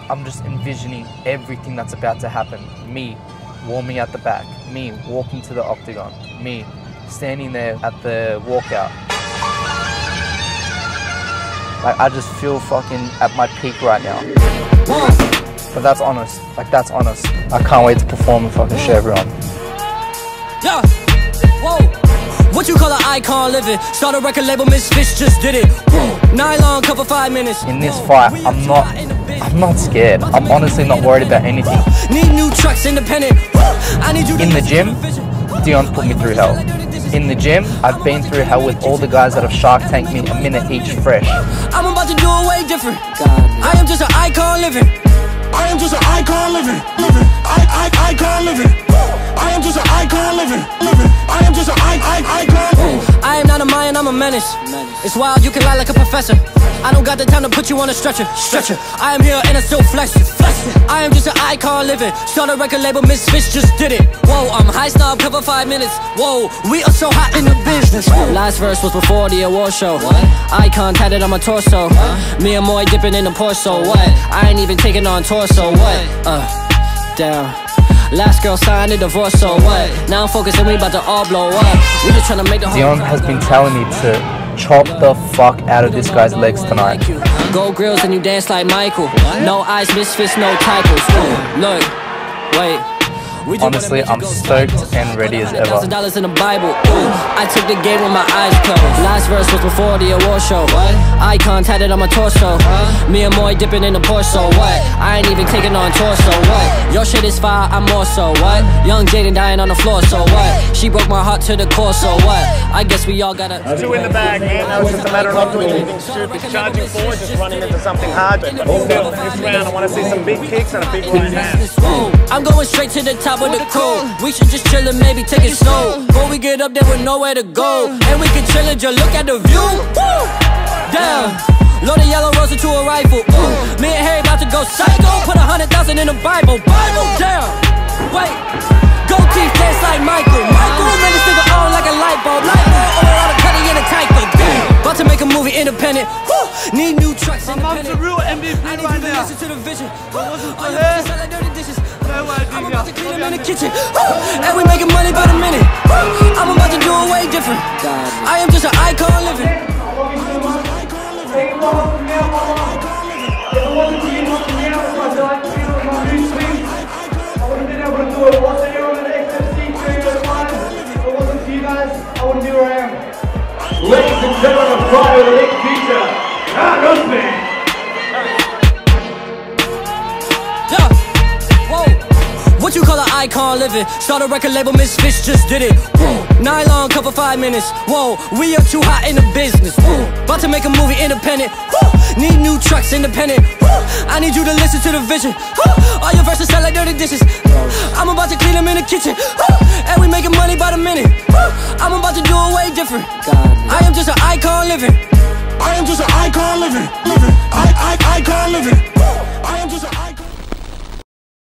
I'm just envisioning everything that's about to happen. Me warming at the back, me walking to the octagon, me standing there at the walkout. Like, I just feel fucking at my peak right now. But that's honest. Like, that's honest. I can't wait to perform and fucking show everyone. Yeah. Whoa. What you call an icon living? Start a record label, Misfits just did it. Nylon cover 5 minutes. In this fight, I'm not scared. I'm honestly not worried about anything. Need new trucks, independent. I need you in the gym, Dion's put me through hell. In the gym, I've been through hell with all the guys that have Shark Tanked me a minute each fresh. I'm about to do it way different. I am just an icon living. I am just an icon living. Icon living. I am just an icon living. I am just an icon. I am not a Mayan, I'm a menace. It's wild, you can lie like a professor. I don't got the time to put you on a stretcher. I am here and I still flex it. I am just an icon living. Start a record label, Misfits just did it. Whoa, I'm high snob, cover 5 minutes. Whoa, we are so hot in the business. Last verse was before the award show. Icon tatted on my torso. Me and Moy dipping in the Porso. What? I ain't even taking on torso. What? Down. Last girl signed a divorce, so what? Now I'm focusing, we about to all blow up. We just trying to make the whole. Dion has been telling me to chop the fuck out of this guy's legs tonight. Gold grills and you dance like Michael. No eyes, Misfits, no typos. Look, wait. Honestly, I'm stoked and ready as ever. $1,000 in the Bible. I took the game with my eyes closed. Last verse was before the award show. Icon tatted on my torso. Me and Moy dipping in the Porso. What? I ain't even taking on torso. What? Your shit is fire, I'm more so. What? Young Jaden dying on the floor. So what? She broke my heart to the core. So what? I guess we all gotta. 2 in the bag, man. Now it's just a matter of not doing anything stupid. Charging forward, just running into something hard. This round, I want to see some big kicks and a big right hand. I'm going straight to the top of the cool. We should just chill and maybe take it slow. Before we get up there with nowhere to go. And we can chill and just look at the view. Woo! Damn. Load a yellow rose into a rifle. Me and Harry about to go psycho. Put 100,000 in the Bible. Damn. Wait. Gold teeth dance like Michael. Man, this nigga on like a light bulb. All around the cutting in a typo. Damn. About to make a movie independent. Woo! Need new trucks independent. I'm the real MVP I need right you to now. listen to the vision. wasn't for All you her. bitches like dirty dishes. No idea. I'm about to clean them in the kitchen. And we making money by the minute. I'm about to do it way different. I am just an icon living. Ladies and gentlemen, a Friday the League feature, Carlos Man. What you call an icon living? Start a record label, Misfits just did it. Nylon cover 5 minutes. Whoa, we are too hot in the business. About to make a movie independent. Need new trucks independent. I need you to listen to the vision. All your verses sound like dirty dishes. I'm about to clean them in the kitchen. And we making money by the minute. I'm about to do it way different. I am just an icon living. I am just an icon living. Icon living. I am just an icon.